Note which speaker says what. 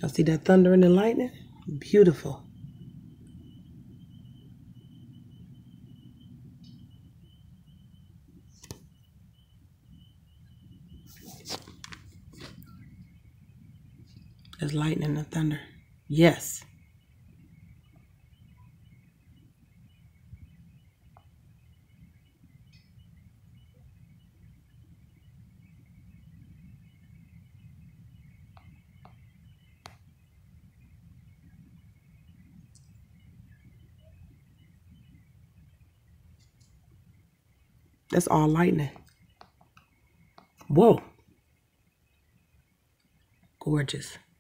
Speaker 1: Y'all see that thunder and the lightning? Beautiful. There's lightning and thunder. Yes. That's all lightning. Whoa. Gorgeous.